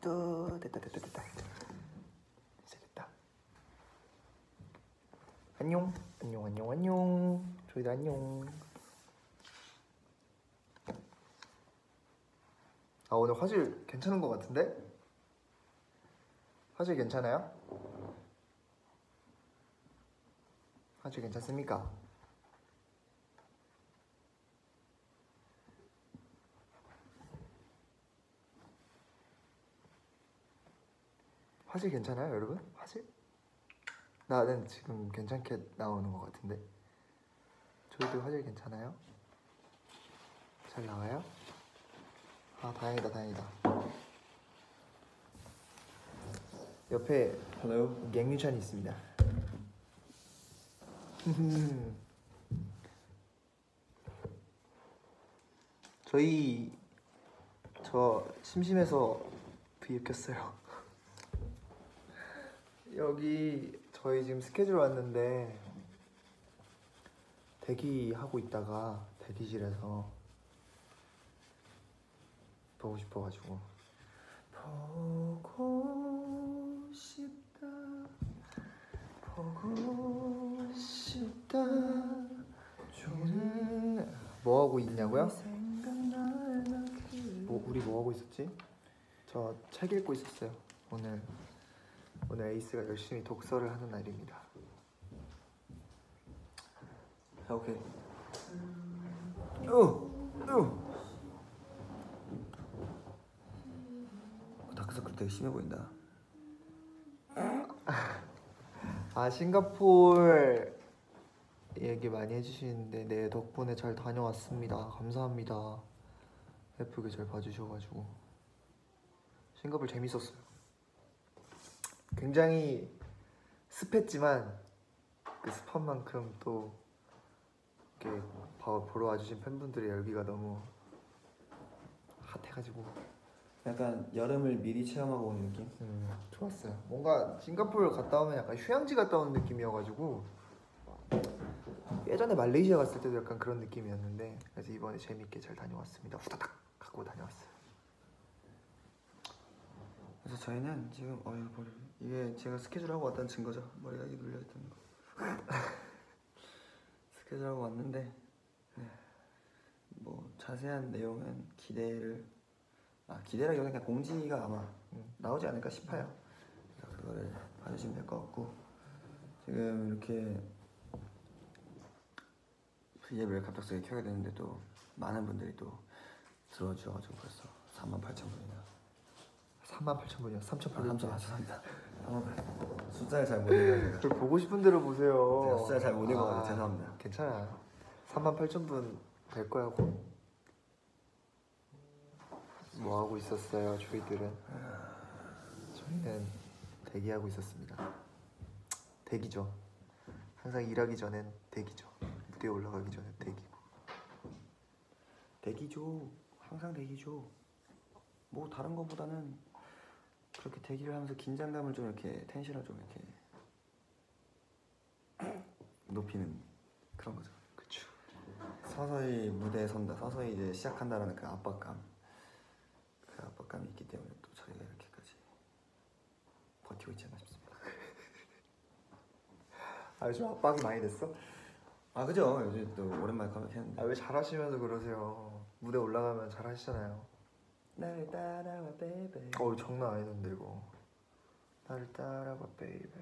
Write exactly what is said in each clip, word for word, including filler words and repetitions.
뚜 됐다 됐다 됐다. 이제 됐다. 안녕 안녕 안녕 안녕. 저희도 안녕. 아 오늘 화질 괜찮은 것 같은데? 화질 괜찮아요? 화질 괜찮습니까? 화질 괜찮아요 여러분? 화질? 나는 지금 괜찮게 나오는 것 같은데 저희도 화질 괜찮아요? 잘 나와요? 아 다행이다 다행이다. 옆에 Hello 갱유찬이 있습니다. 저희 저 심심해서 브이앱 켰어요. 여기 저희 지금 스케줄 왔는데 대기하고 있다가 대기실에서 보고 싶어가지고 보고 싶다 보고 싶다 좋은 뭐 하고 있냐고요? 뭐 우리 뭐 하고 있었지? 저 책 읽고 있었어요. 오늘 오늘 에이스가 열심히 독서를 하는 날입니다. 자, 오케이. 어, 어. 다크서클 되게 심해 보인다. 아 싱가포르 얘기 많이 해주시는데 네 덕분에 잘 다녀왔습니다. 감사합니다. 예쁘게 잘 봐주셔가지고 싱가포르 재밌었어요. 굉장히 습했지만 그 습한 만큼 또 이렇게 보러 와주신 팬분들의 열기가 너무 핫해가지고 약간 여름을 미리 체험하고 온 느낌? 음, 좋았어요. 뭔가 싱가포르 갔다 오면 약간 휴양지 갔다 온 느낌이어가지고 예전에 말레이시아 갔을 때도 약간 그런 느낌이었는데 그래서 이번에 재밌게 잘 다녀왔습니다. 후다닥 하고 다녀왔어요. 그래서 저희는 지금 어이 머리 이게 제가 스케줄 하고 왔다는 증거죠. 머리가 이렇게 눌려있다는 거. 스케줄 하고 왔는데 네. 뭐 자세한 내용은 기대를 아 기대라기보다 그냥 공지가 아마 음, 나오지 않을까 싶어요. 그래서 그거를 봐주시면 될 것 같고 지금 이렇게 브이앱을 갑작스레 켜게 되는데 또 많은 분들이 또 들어와 주셔가지고 벌써 사만 팔천 분이나 삼만 팔천 분이요? 삼천팔백 분. 분. 아, 죄송합니다. 숫자를 잘 못 읽어요. 그걸 보고 싶은 대로 보세요. 제가 숫자를 잘 못 읽어가지고 아, 죄송합니다. 괜찮아. 삼만 팔천 분 될 거야 곧. 뭐 하고 있었어요 저희들은? 저희는 대기하고 있었습니다. 대기죠. 항상 일하기 전엔 대기죠. 무대에 올라가기 전엔 대기고. 대기죠. 항상 대기죠. 뭐 다른 거보다는 그렇게 대기를 하면서 긴장감을 좀 이렇게 텐션을 좀 이렇게 높이는 그런 거죠. 그쵸. 서서히 무대에 선다. 서서히 이제 시작한다라는 그 압박감. 그 압박감이 있기 때문에 또 저희가 이렇게까지 버티고 있지 않나 싶습니다. 아 요즘 압박이 많이 됐어? 아 그죠. 요즘 또 오랜만에 컴백했는데. 아 왜 잘하시면서 그러세요? 무대 올라가면 잘하시잖아요. 나를 따라와 베이베. 어 장난 아니던데 이거. 나를 따라와 베이베.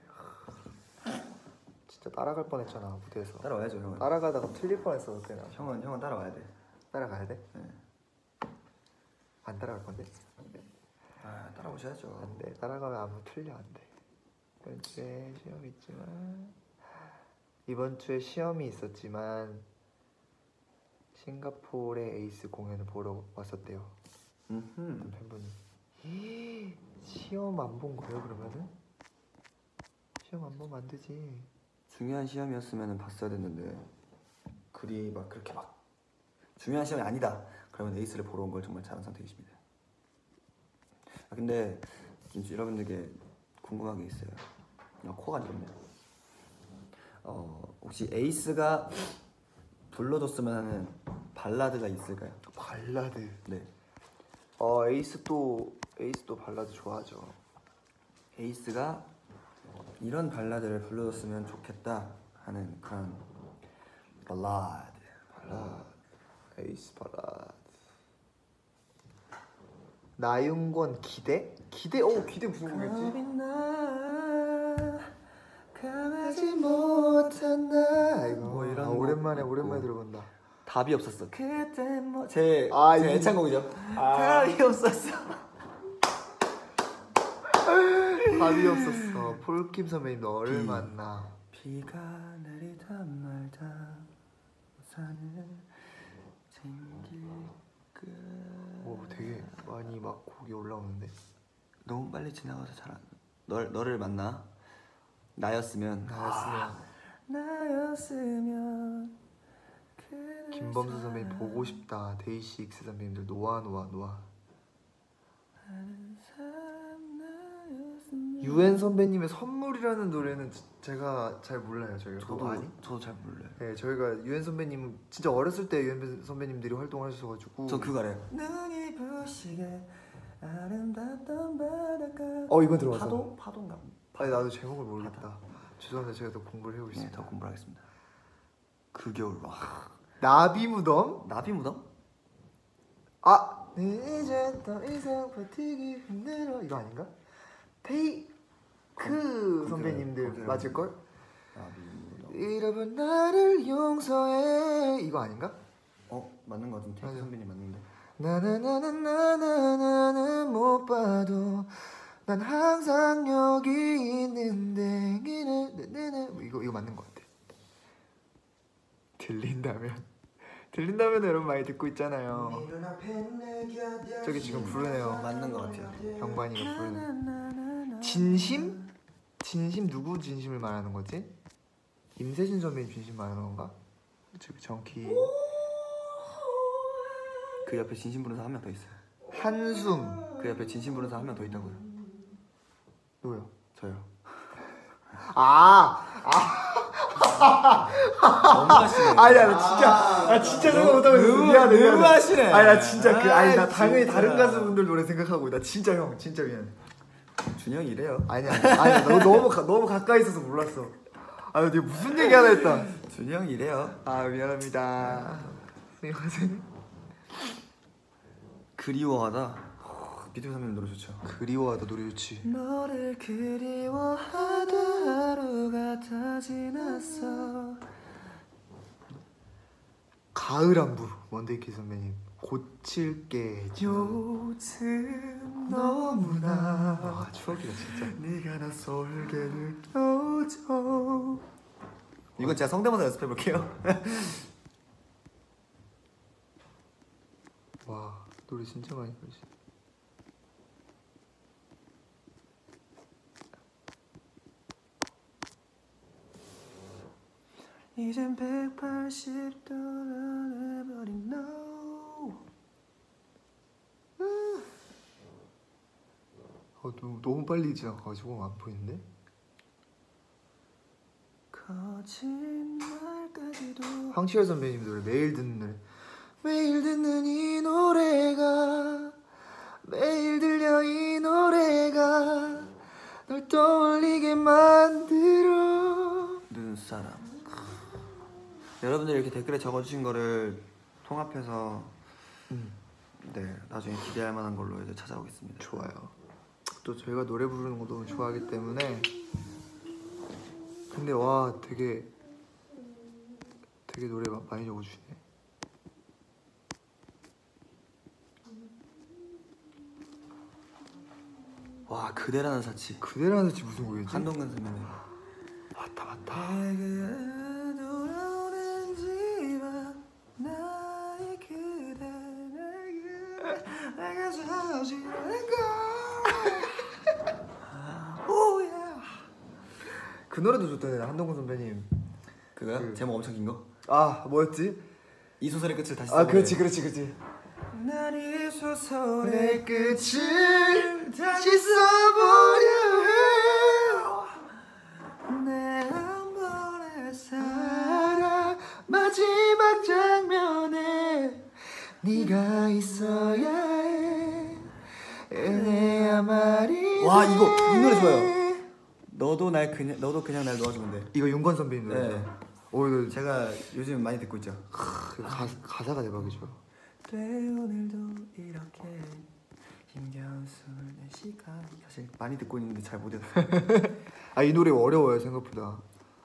진짜 따라갈 뻔했잖아 무대에서. 따라와야죠 형은. 따라가다가 틀릴 뻔했어 그때는. 형은 형은 따라와야 돼. 따라가야 돼? 네. 안 따라갈 건데? 아 따라오셔야죠. 안 돼. 따라가면 아무 틀려 안 돼. 이번 주에 시험이 있지만 이번 주에 시험이 있었지만 싱가포르의 에이스 공연을 보러 왔었대요. 음. 팬분이. 시험 안 본 거예요 그러면은? 시험 안 보면 안 되지. 중요한 시험이었으면 봤어야 됐는데 글이 막 그렇게 막 중요한 시험이 아니다 그러면 에이스를 보러 온 걸 정말 잘한 선택이십니다. 아 근데 진짜 여러분들께 궁금한 게 있어요. 아, 코가 지럽네요. 어 혹시 에이스가 불러줬으면 하는 발라드가 있을까요? 발라드. 네. 어 에이스 또 에이스 또 발라드 좋아하죠. 에이스가 이런 발라드를 불러줬으면 좋겠다 하는 그런 발라드. 발라드. 에이스 발라드. 나윤권 기대? 기대? 어 기대 무슨 곡이었지? 강하지 못한 나. 이거 뭐 이런 아, 곡 오랜만에 있고. 오랜만에 들어본다. 답이 없었어. 그때 뭐제 아, 제 이- 애창곡이죠. 아. 답이 없었어. 답이 없었어. 폴킴 선배님 너를 비. 만나. 비가 내리다 말다 우산을 챙길 그 오 되게 많이 막 곡이 올라오는데. 너무 빨리 지나가서 잘안 널 너를 만나 나였으면 나였으면 나였으면 김범수 선배님 보고 싶다. 데이식스 선배님들 노아 노아 노아. 유엔 선배님의 선물이라는 노래는 지- 제가 잘 몰라요. 저희가 저도 그거 아니? 저도 잘 몰라요. 네, 저희가 유엔 선배님 진짜 어렸을 때 유엔 선배님들이 활동하셔가지고. 저 그거 알아요. 눈이 부시게 아름답던 바닷가. 어 이건 들어봤어. 파도 파도인가? 아니 나도 제목을 모르겠다. 죄송한데 제가 더 공부를 해보고 네, 있습니다. 더 공부하겠습니다. 그 겨울 와 나비 무덤? 나비 무덤? 아 이제 더 이상 버티기 힘들어 이거 아닌가? 페이크 거기- 선배님들 거기요. 맞을 걸? 나비 무덤. 잃어본 나를 용서해 이거 아닌가? 어 맞는 거 같은데 테이크 맞아. 선배님 맞는데. 나나나나나나나는 못 봐도 난 항상 여기 있는데 네네네네 이거 이거 맞는 것 같아. 들린다면 들린다면 여러분 많이 듣고 있잖아요. 저기 지금 부르네요. 맞는 거 같아요. 병관이가 부르는 진심? 진심 누구 진심을 말하는 거지? 임세진 선배님 진심 말하는 건가? 저기 정키 그 옆에 진심 부르는 사람 한 명 더 있어요. 한숨 그 옆에 진심 부르는 사람 한 명 더 있다고요. 누구요? 저요. 아! 너무 하시네. 아니야 나 진짜 나 진짜 생각 못하고 있었어. 너무- 미안해 너무 미안해. 하시네. 아니 나 진짜 그 아니 나 아, 당연히 진짜. 다른 가수분들 노래 생각하고 나 진짜 형 진짜 미안해. 준영이 이래요. 아니야 아니야 너 너무 가, 너무 가까이 있어서 몰랐어. 아 내가 무슨 얘기 하나 했다. 준영이 이래요. 아 미안합니다. 안녕하세요. 그리워하다. 비투비 선배님 노래 좋죠. 그리워하다 노래 좋지. 너를 그리워하다 하루가 다 지났어. 가을 안부 원데이키 선배님 고칠게 요즘 너무나 와 추억이다 진짜. 네가 나 설게 느껴져. 이건 제가 성대모사 연습해 볼게요. 와 노래 진짜 많이 부르시. 이젠 백팔십 도 변해버린 너. 어 너무, 너무 빨리 지나가가지고 안 보이는데? 거짓말까지도. 황치열 선배님 노래 매일 듣는 노래. 매일 듣는 이 노래가 매일 들려 이 노래가 널 떠올리게 만들어. 눈사람. 여러분들 이렇게 댓글에 적어주신 거를 통합해서 음. 네 나중에 기대할 만한 걸로 이제 찾아오겠습니다. 좋아요. 또 저희가 노래 부르는 거 너무 좋아하기 때문에. 근데 와 되게 되게 노래 마- 많이 적어주시네. 와 그대라는 사치. 그대라는 지 무슨 곡이지? 한동근 선배님. 맞다 맞다. 내게 돌아오는 집안 나의 그대 내게 내가 사지는 걸. 오예. 그 노래도 좋다네 한동근 선배님. 그거요? 그- 제목 엄청 긴 거? 아 뭐였지? 이 소설의 끝을 다시 아 써보래. 그렇지 그렇지 그렇지. 난이 소설의 내 끝을 다시 써보려 해. 내 한 번의 알아 마지막 장면에 네가 있어야 해. 은혜야 말이 와 이거 이 노래 좋아요. 너도 날 그냥 너도 그냥 날 놓아주면 돼. 이거 윤건 선배님 노래. 네. 오 이거 제가 요즘 많이 듣고 있죠. 크, 가, 가사가 대박이죠. 돼 오늘도 이렇게 힘겨운 스물네 시간 사실 많이 듣고 있는데 잘 못해서. 아 이 노래 어려워요 생각보다.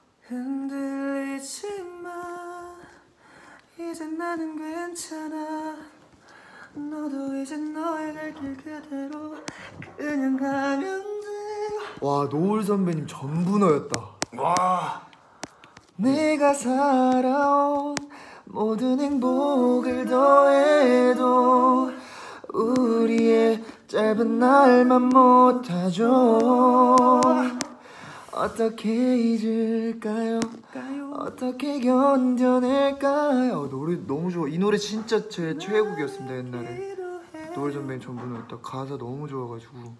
흔들리지 마 이제 나는 괜찮아 너도 이제 너의 갈 길 그대로 그냥 가면 돼. 와 노을 선배님 전부 너였다. 와 내가 살아온 모든 행복을 더해도 우리의 짧은 날만 못하죠. 어떻게 잊을까요? 어떻게 견뎌낼까요? 노래 너무 좋아. 이 노래 진짜 제 최애곡이었습니다 옛날에. 노을 선배님 전부 너였다. 가사 너무 좋아가지고.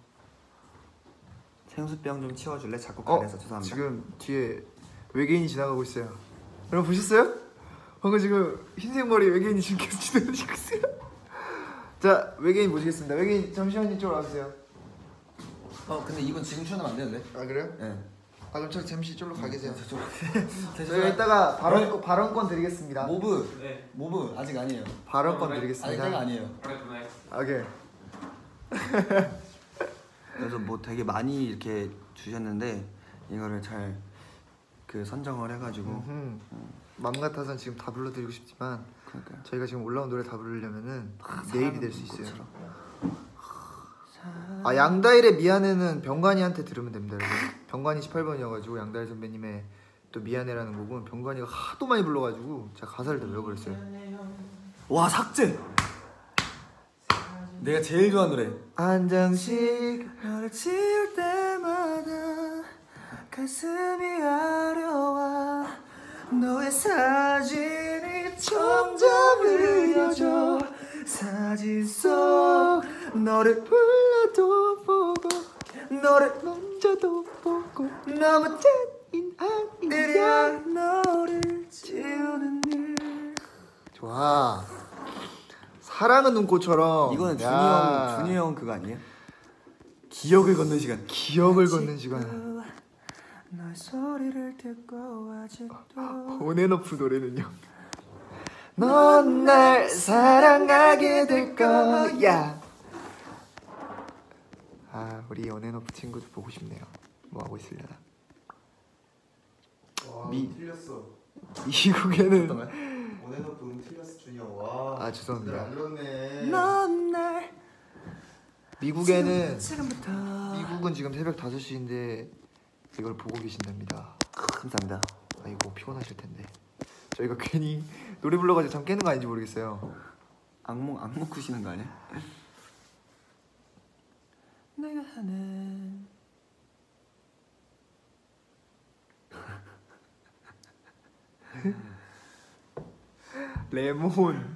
생수병 좀 치워줄래? 자꾸 어? 가려서 죄송합니다. 지금 뒤에 외계인이 지나가고 있어요. 여러분 보셨어요? 방금 지금 흰색 머리 외계인이 지금 계속 지나가고 있어요. 자 외계인 모시겠습니다. 외계인 잠시만 이쪽으로 와주세요. 어 근데 이건 지금 추천하면 안 되는데? 아 그래요? 네. 아 그럼 저 잠시 이쪽으로 가 계세요. 저쪽. 저희가 이따가 발언, 발언권 드리겠습니다. 모브. 네. 모브 아직 아니에요. 발언권 아직 아직 드리겠습니다. 때가 아니에요. 오케이. 그래서 뭐 되게 많이 이렇게 주셨는데 이거를 잘 그 선정을 해가지고. 음흠. 맘 같아선 지금 다 불러드리고 싶지만 그러니까요. 저희가 지금 올라온 노래 다 부르려면은 내일이 될 수 있어요. 것처럼. 아 양다일의 미안해는 병관이한테 들으면 됩니다 여러분. 병관이 십팔 번이어가지고 양다일 선배님의 또 미안해라는 곡은 병관이가 하도 많이 불러가지고 제가 가사를 다 외워버렸어요. 와 삭제. 내가 제일 좋아하는 노래. 한 장씩 너를 지울 때마다 가슴이 아려와 너의 사진이 점점 흐려져 사진 속 너를 불러도 보고 너를 먼저도 보고 너무 찐인한이야 너를 지우는 일. 좋아. 사랑은 눈꽃처럼. 이거는 준이 야. 형 준이 형 그거 아니에요? 기억을 걷는 시간. 기억을 걷는 시간. 너의 소리를 듣고 아직도 온앤오프 노래는요. 넌 날 사랑하게 될 거야. 아 우리 온앤오프 친구들 보고 싶네요. 뭐 하고 있으려나. 와, 미- 틀렸어. 미국에는 오네노프 음 틀렸어 준영. 와. 아 죄송합니다. 안 들었네. 넌날 미국에는 지금부터 미국은 지금 새벽 다섯 시인데 이걸 보고 계신답니다. 감사합니다. 아이고 피곤하실 텐데 저희가 괜히 노래 불러가지고 잠 깨는 거 아닌지 모르겠어요. 악몽 악몽 꾸시는 거 아니야? 내가 하는 레몬.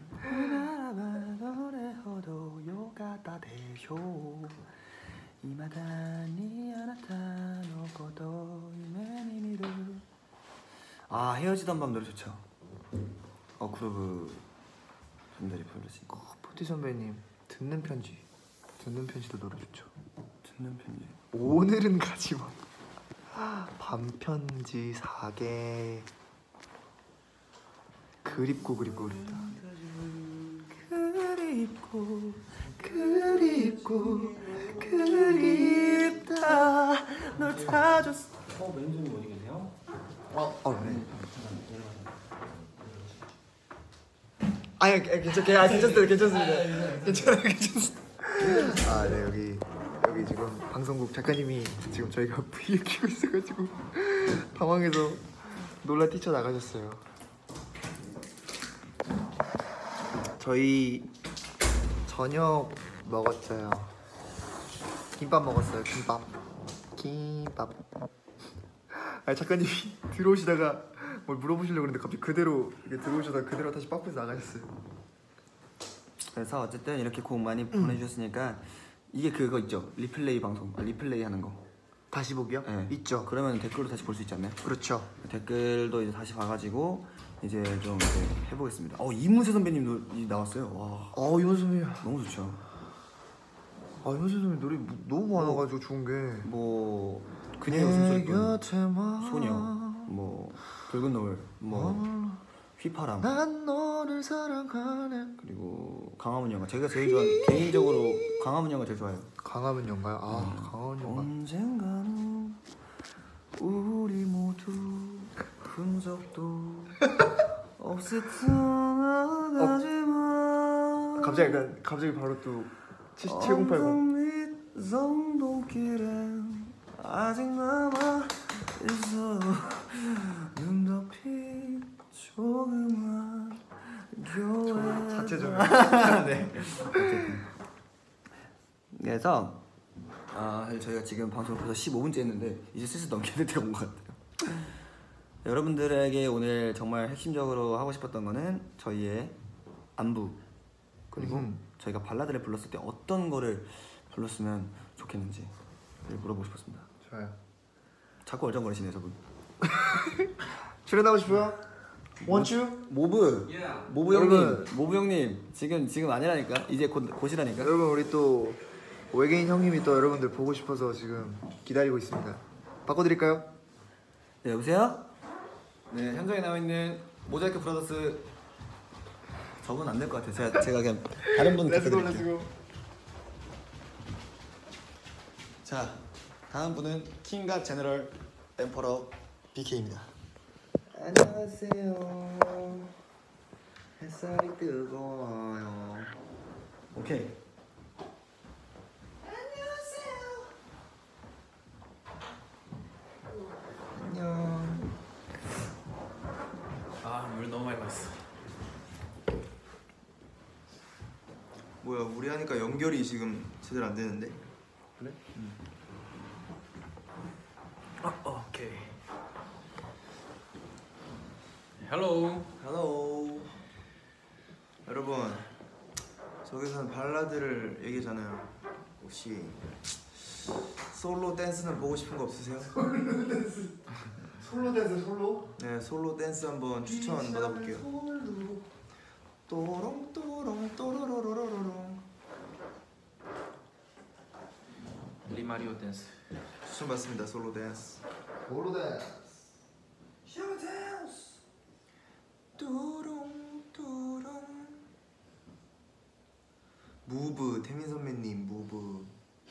아 헤어지던 밤 노래 좋죠. 어 그루브 분들이 부르신 어, 포티 선배님 듣는 편지. 듣는 편지도 노래 좋죠. 듣는 편지. 오늘은 가지마. 밤편지 사계. 그립고 그립고 그립다. 그립고 그립고 그립다 널 다 줬어. 어 매니저님 어디 계세요? 어, 어 네. 아니 괜찮, 아 괜찮습니다, 괜찮습니다. 괜찮아요, 괜찮습니다. 아, 네 여기 여기 지금 방송국 작가님이 지금 저희가 브이를 키고 있어가지고 당황해서 놀라 뛰쳐 나가셨어요. 저희 저녁 먹었어요. 김밥 먹었어요. 김밥. 김밥. 아니 작가님이 들어오시다가 뭘 물어보시려고 그랬는데 갑자기 그대로 이렇게 들어오시다가 그대로 다시 빠꾸에서 나가셨어요. 그래서 어쨌든 이렇게 곡 많이 음. 보내주셨으니까 이게 그거 있죠. 리플레이 방송. 아, 리플레이 하는 거. 다시 보기요? 네. 있죠. 그러면 댓글도 다시 볼 수 있지 않나요? 그렇죠. 댓글도 이제 다시 봐가지고 이제 좀 이제 해보겠습니다. 어 이문세 선배님도 이- 나왔어요. 와 어 이문수 선배님 너무 좋죠. 아 현진 선배 노래 뭐- 너무 많아가지고 좋은 게. 뭐 그녀의 웃음소리뿐, 곁에만 소녀, 뭐 붉은 노을, 뭐 어, 휘파람, 난 너를 사랑하네. 그리고 강화문 영화. 제가 제일 좋아하는, 개인적으로 강화문 영화 제일 좋아해요. 강하면 연가요? 아 강하면 연가. 언젠가는 우리 모두 흔적도 없을 듯하지만 갑자기 약간 갑자기 바로 또 칠공팔공. 성동길엔 아직 남아 있어. 눈 덮인 조그만 교회. 자체적으로. 네. 그래서 아, 사실 저희가 지금 방송을 벌써 십오 분째 했는데 이제 슬슬 넘기는 데가 온 것 같아요. 여러분들에게 오늘 정말 핵심적으로 하고 싶었던 거는 저희의 안부, 그리고 음. 저희가 발라드를 불렀을 때 어떤 거를 불렀으면 좋겠는지 물어보고 싶었습니다. 좋아요. 자꾸 얼쩡거리시네요 저분. 출연하고 싶어요? 원추? 모브 Yeah. 모브 여러분. 형님, 모브 형님 지금 지금 아니라니까. 이제 곧 곧이라니까. 여러분 우리 또 외계인 형님이 또 여러분들 보고 싶어서 지금 기다리고 있습니다. 바꿔드릴까요? 네, 여보세요? 네, 현장에 나와 있는 모자이크 브라더스. 저분 안 될 것 같아요. 제가 제가 그냥 다른 분 렛츠고 부탁드릴게요. 렛츠고. 자, 다음 분은 킹갓 제너럴 엠퍼러 비케이입니다. 안녕하세요. 햇살이 뜨거워요. 오케이. 안녕. 아, 물 너무 많이 마셨어. 뭐야, 우리 하니까 연결이 지금 제대로 안 되는데? 그래? 어, 오케이. 헬로. 헬로. 여러분, 저기서는 발라드를 얘기하잖아요. 혹시 솔로 댄스는 보고 싶은 거 없으세요? 솔로 댄스 솔로? 네, 솔로 댄스 한번 추천 받아볼게요. 또롱 또롱 또로로로로롱. 리마리오 댄스. 추천 받습니다. 솔로 댄스. 솔로 댄스. 샤워 댄스. 또롱 또롱. 무브 태민 선배님 무브.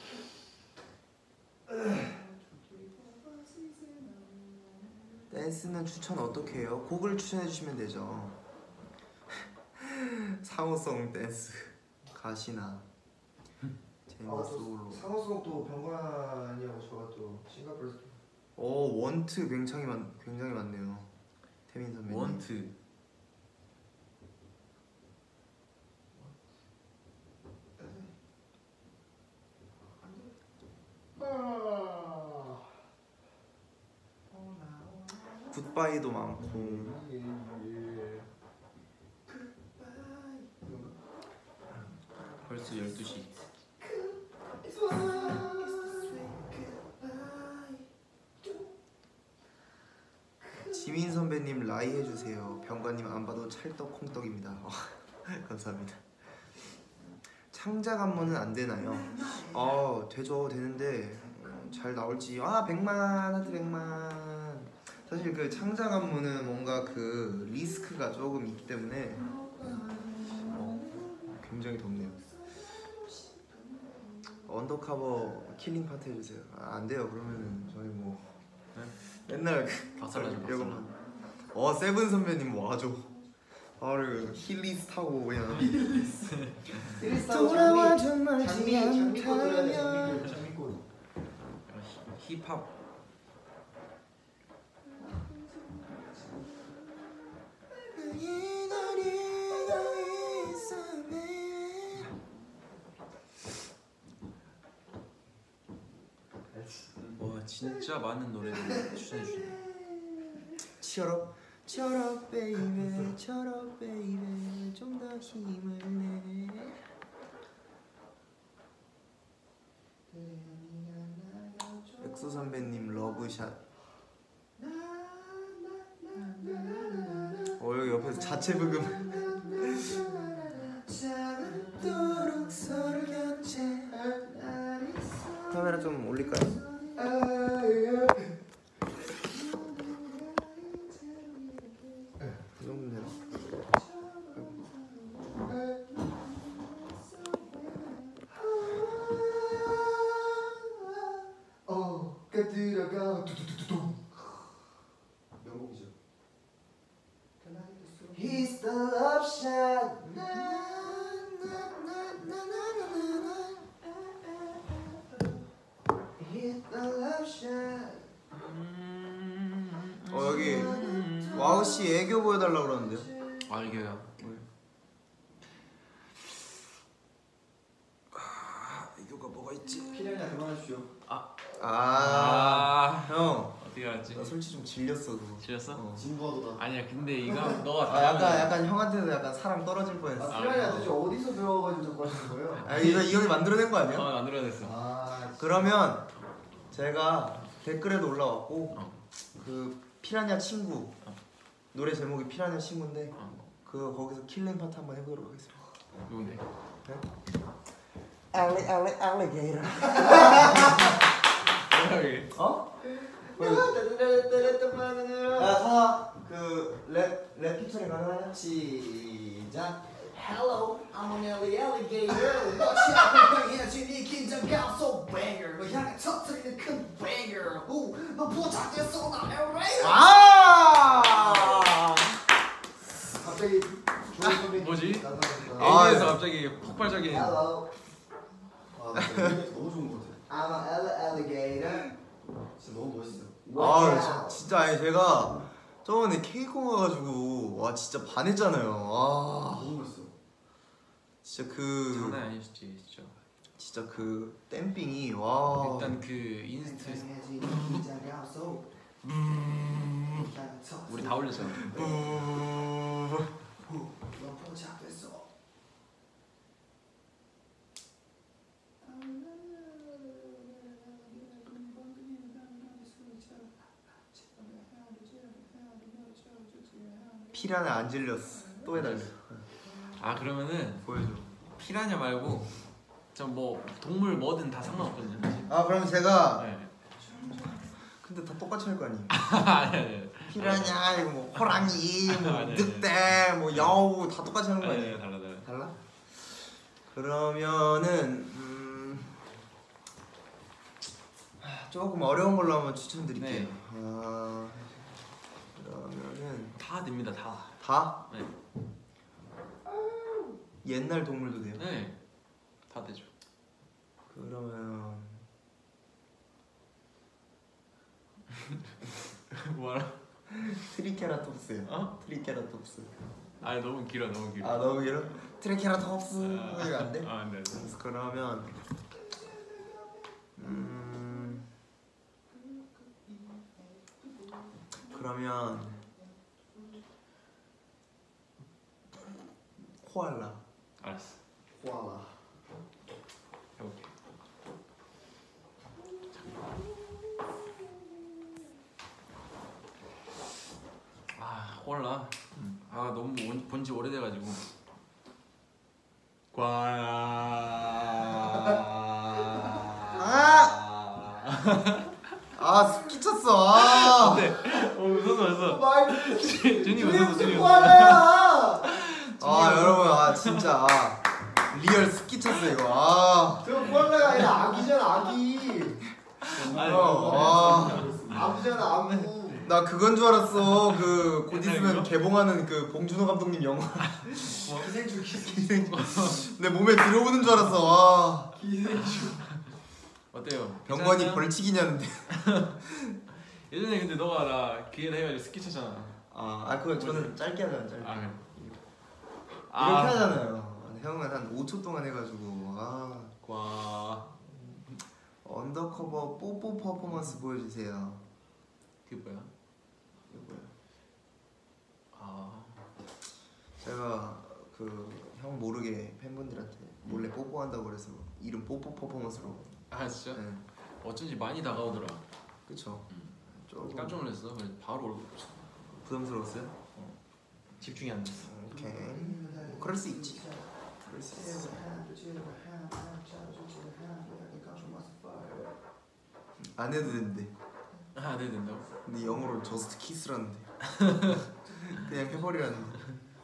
댄스는 추천 어떻게 해요? 곡을 추천해 주시면 되죠. 상호성 댄스 가시나 제니 솔로. 상호성도 병관이하고 저가 또 싱가포르에서. 오 원트 굉장히 많 굉장히 많네요. 태민 선배님. 원트. 굿바이도 많고. 벌써 열두 시. 지민 선배님 라이 해주세요. 병관님 안 봐도 찰떡 콩떡입니다. 어, 감사합니다. 창작 안무는 안 되나요? 어 되죠. 되는데 잘 나올지. 아 백만 하트 백만. 사실 그 창작 안무는 뭔가 그 리스크가 조금 있기 때문에 어, 굉장히 덥네요. 언더커버 킬링 파트 해주세요. 아, 안 돼요. 그러면은 저희 뭐 맨날 그 박살나죠, 박살나. 어 세븐 선배님 와줘. 바로 힐리스 타고 그냥 돌아와 정말 장미 장미꽃 들어야 돼. 장미꽃 장미꽃. 힙합. 와, 진짜 많은 노래를 추천해 주시네. 치얼업 치얼업 베이베 치얼업 베이베 좀 더 힘을 내. 엑소 선배님 러브샷. 어 여기 옆에서 자체 부금. 차갑도록 서로 곁에 좀 올릴까요? 이 정도면 되나? 어, 들어가 두두두두두. 명곡이죠. He's the love shot. He's the love shot. 어 여기 와우 씨 애교 보여달라 그러는데요. 아 이게요. 아 애교가 뭐가 있지? 피렌이나 그만하십시오. 아, 아. 형. 어떻게 알았지? 나 솔직히 좀 질렸어 그거. 질렸어? 어. 진부하다. 아니야 근데 이거 너가 아 약간 약간 형한테도 약간 사랑 떨어질 뻔했어. 아, 피라냐 도대체 어디서 배워가지고 자꾸 하시는 거예요? 아 이거 이 형이 만들어낸 거 아니야? 어 만들어냈어. 아, 그러면 제가 댓글에도 올라왔고 어. 그 피라냐 친구 어. 노래 제목이 피라냐 친구인데 어. 그 거기서 킬링 파트 한번 해보도록 하겠습니다. 누군데? 알리 알리 알리게이터. 어? 야 타나 그랩랩 피처링 가능하냐? 시작. Hello, I'm an Ellie alligator. 너치 앞에 해야지 네 긴장감 so banger. 너 향해 터뜨리는 큰 banger. 오, 너 포착됐어 나 엘레이터. 아! 갑자기 조이 선배님 뭐지? 나타났다. 아, 에이에서 예. 갑자기 폭발적인. Hello, 아, 너무 좋은 것 같아. I'm an Ellie alligator. 진짜 너무 멋있어. 아 지- 진짜 아니 제가 저번에 케이콘 가가지고 와 진짜 반했잖아요. 와 너무 멋있어. 진짜 그 장난 아니시지 진짜. 진짜 그 댐핑이 와 일단 그 인스트 우리 다 올렸잖아. 너 포착됐어. 피라냐 안 질렸어. 또 해달래. 아 그러면은 보여줘. 피라냐 말고 좀 뭐 동물 뭐든 다 상관없거든요. 사실. 아 그럼 제가 네. 근데 다 똑같이 할 거 아니에요. 아니 아니. 피라냐 이거 뭐 호랑이 뭐 아니, 아니. 늑대 뭐 여우 다 똑같이 하는 거 아니 아니에요. 아니 달라 달라. 달라? 그러면은 음... 하, 조금 어려운 걸로 한번 추천드릴게요. 네. 아... 그러면은 다 됩니다 다. 다? 네. 옛날 동물도 돼요? 네. 다 되죠. 그러면 뭐라? 트리케라톱스요. 어? 트리케라톱스. 아니 너무 길어 너무 길어. 아 너무 길어? 트리케라톱스 아, 이거 안 돼? 아, 안 돼. 안 돼. 그래서 그러면 음 그러면 코알라. 알았어. 코알라. 해볼게. 아 콜라. 아 너무 본지 오래돼가지고. 꽈라. 아! 아 습기 쳤어. 아! 네. 어 웃었어 웃었어. 말. 준이 웃었어 준이 웃었어. 코알라야. 아 여러분 아 진짜 아, 리얼 습기 쳤어 이거. 아. 저 코알라가 아니라 아기잖아 아기. 아니, 와. 아기잖아 아구. 나 그건 줄 알았어. 그 곧 옛날 있으면 이거? 개봉하는 그 봉준호 감독님 영화. 기생충 내 몸에 들어오는 줄 알았어. 와. 기생충. 어때요? 병관이 괜찮아요? 벌칙이냐는데. 예전에 근데 너가 나 기회를 해가지고 스키 쳤잖아. 아, 아 그거 저는 짧게 하잖아 짧게. 아 그래. 이렇게 하잖아요. 형은 한 오 초 동안 해가지고 아 과. 언더커버 뽀뽀 퍼포먼스 보여주세요. 그게 뭐야? 이거 뭐야? 아. 제가 그 형 모르게 팬분들한테 몰래 뽀뽀한다고 그래서 이름 뽀뽀 퍼포먼스로. 아 진짜? 네. 어쩐지 많이 다가오더라. 그쵸. 조금 깜짝 놀랐어. 그래서 바로 얼굴 부담스러웠어요? 집중이 안 됐어. 오케이. 뭐 그럴 수 있지. 그럴 수 있어. 안 해도 된대. 아, 네 된다고? 근데 영어로 저스트 키스라는데. 그냥 해버리라는데.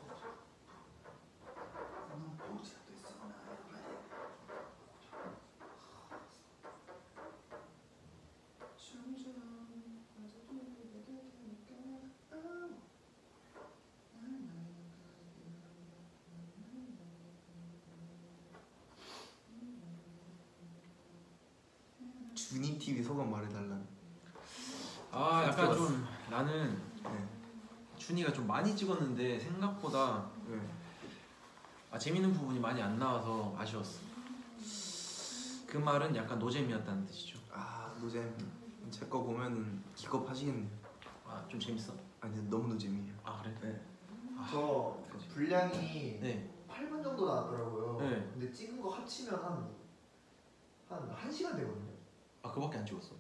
준이 티비 소감 말해달라. 아, 약간 좀 나는 네. 준이가 좀 많이 찍었는데 생각보다 네. 아, 재밌는 부분이 많이 안 나와서 아쉬웠어. 그 말은 약간 노잼이었다는 뜻이죠. 아 노잼. 제 거 보면은 기겁하시겠네요. 아, 좀 재밌어? 아니 너무 노잼이에요. 아, 그래? 네. 저 분량이 네. 팔 분 정도 나왔더라고요. 네. 근데 찍은 거 합치면 한 한 한 시간 되거든요. 아, 그밖에 안 찍었어?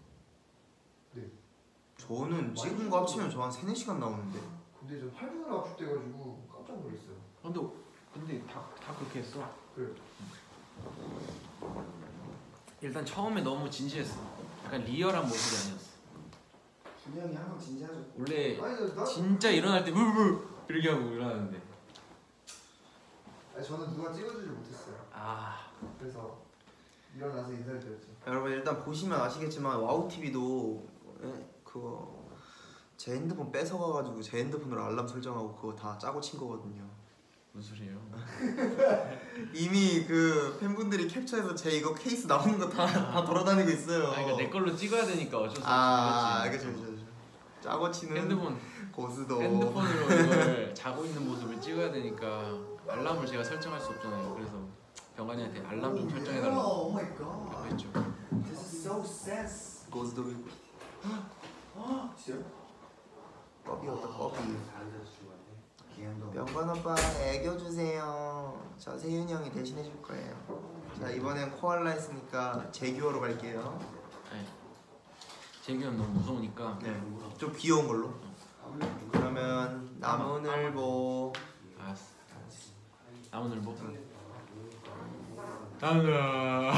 저는 찍은 거 합치면 저 한 세네 시간 나오는데. 근데 저 팔 분으로 압축돼가지고 깜짝 놀랐어요. 근데 근데 다, 다 그렇게 했어. 그래. 일단 처음에 너무 진지했어. 약간 리얼한 모습이 아니었어. 준이 형이 항상 진지하죠. 원래 아니 나 진짜 일어날 때 울울 이렇게 하고 일어나는데. 아니, 저는 누가 찍어주지 못했어요. 아, 그래서 일어나서 인사를 드렸죠. 여러분 일단 보시면 아시겠지만 와우티비도 그거 제 핸드폰 뺏어가가지고 제 핸드폰으로 알람 설정하고 그거 다 짜고 친 거거든요. 무슨 소리예요? 이미 그 팬분들이 캡처해서 제 이거 케이스 나오는 거 다 다 돌아다니고 있어요. 아, 그러니까 내 걸로 찍어야 되니까 어쩔 수 없이 아, 찍었지. 그렇죠, 그렇죠. 짜고 치는 핸드폰 고수도. 핸드폰으로 이걸 자고 있는 모습을 찍어야 되니까 알람을 제가 설정할 수 없잖아요. 그래서 병관이한테 알람 좀 설정해 달라고 오 마이 갓. 했죠. This is so sense. 고수도. 진짜요? 껍이었다 껍이. 병관 오빠 애교 주세요. 저 세윤이 형이 대신해 줄 거예요. 자 이번엔 코알라 했으니까 제규어로 갈게요. 네. 재규는 너무 무서우니까. 네, 좀 귀여운 걸로. 그러면 나무늘보. 알았어. 나무늘보. 나무늘.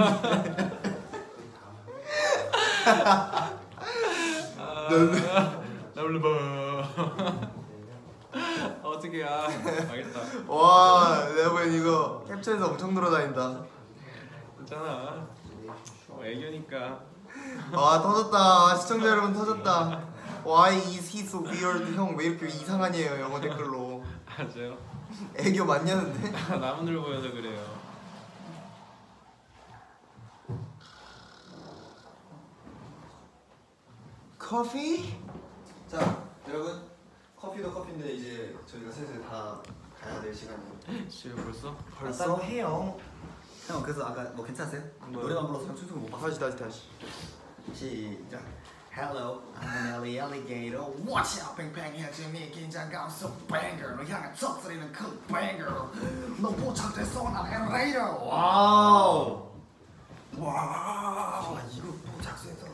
나무늘보. 어떻게 아 알겠다. 와, 내가 보기엔 이거 캡처해서 엄청 늘어다닌다. 괜찮아. 어, 애교니까. 와 터졌다. 시청자 여러분 터졌다. Why is he so weird? 형 왜 이렇게 이상하냐요 영어 댓글로. 맞아요. 애교 많냐는데? 나무늘 보여서 그래요. 커피? 자, 여러분 커피도 커피인데 이제 저희가 슬슬 다 가야 될 시간이에요. 지금 벌써? 벌써 해요. 형 그래서 아까 뭐 괜찮으세요? 뭐. 노래만 불러서 형 춤추는 거 못 봤어요? 다시 다시 다시. 시작. Hello, I'm an Ellie alligator. Watch out, 팽팽해지니 긴장감 속 banger. 너 향해 터뜨리는 그 banger. 너 포착됐어, 난 엘레이터. 와우. 와우. 이거 포착돼서.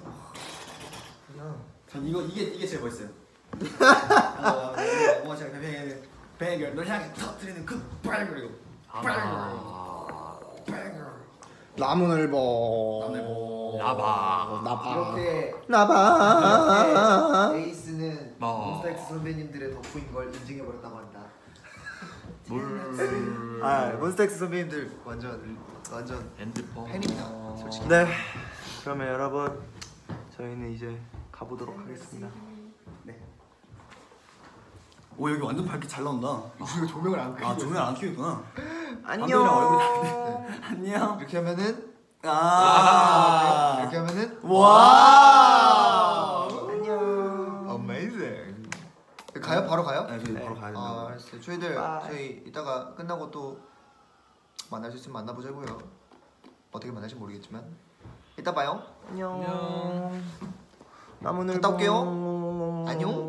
전 이거 이게 이게 제일 멋있어요. Hello, watch out, 팽팽해지니 banger. 너 향해 터뜨리는 그 banger. 이거. banger. banger. 나무늘보. 나무늘보. 나봐. 나봐. 이렇게 나봐. 에이스는 뭐. 몬스타엑스 선배님들의 덕후인 걸 인증해버렸다고 합니다. 물. 아 몬스타엑스 선배님들 완전 완전 핸드폰. 팬입니다. 솔직히. 네. 그러면 여러분 저희는 이제 가보도록 하겠습니다. 네. 오 여기 완전 밝게 잘 나온다. 이거 조명을 안 끄고. 아 조명 안 켜있구나. 안녕. 얼굴이 다른데. 안녕. 이렇게 하면은 아. 이렇게 하면은 와. 안녕. 어메이징. 가요? 바로 가요? 네 저희 바로 가야 아 된다. 알았어요. 저희들 바이. 저희 이따가 끝나고 또 만날 수 있으면 만나보자고요. 어떻게 만날지 모르겠지만 이따 봐요. 안녕. 안녕. 나무늘 갔다 올게요. 안녕.